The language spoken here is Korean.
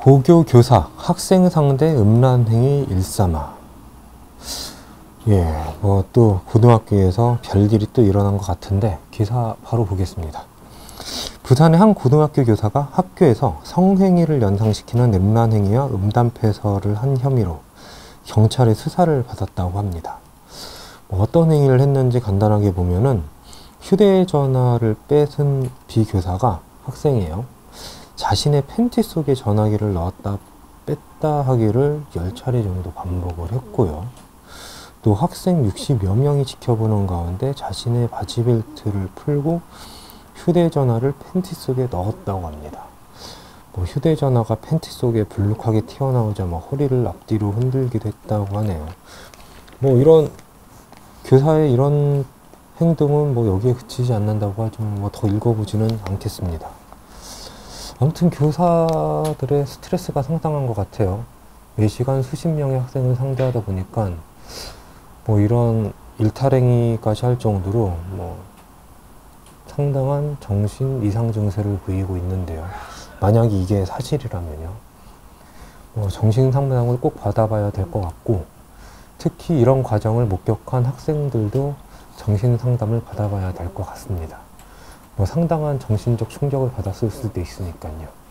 고교 교사 학생 상대 음란행위 일삼아. 뭐 또 고등학교에서 별일이 또 일어난 것 같은데 기사 바로 보겠습니다. 부산의 한 고등학교 교사가 학교에서 성행위를 연상시키는 음란행위와 음담패설을 한 혐의로 경찰의 수사를 받았다고 합니다. 어떤 행위를 했는지 간단하게 보면은 휴대전화를 뺏은 비교사가 학생이에요. 자신의 팬티 속에 전화기를 넣었다 뺐다 하기를 10차례 정도 반복을 했고요. 또 학생 60여 명이 지켜보는 가운데 자신의 바지벨트를 풀고 휴대전화를 팬티 속에 넣었다고 합니다. 휴대전화가 팬티 속에 불룩하게 튀어나오자 허리를 앞뒤로 흔들기도 했다고 하네요. 이런 교사의 이런 행동은 여기에 그치지 않는다고 하지만 더 읽어보지는 않겠습니다. 아무튼 교사들의 스트레스가 상당한 것 같아요. 매시간 수십 명의 학생을 상대하다 보니까 이런 일탈행위까지 할 정도로 상당한 정신 이상 증세를 보이고 있는데요. 만약에 이게 사실이라면요. 정신 상담을 꼭 받아봐야 될 것 같고, 특히 이런 과정을 목격한 학생들도 정신 상담을 받아봐야 될 것 같습니다. 상당한 정신적 충격을 받았을 수도 있으니까요.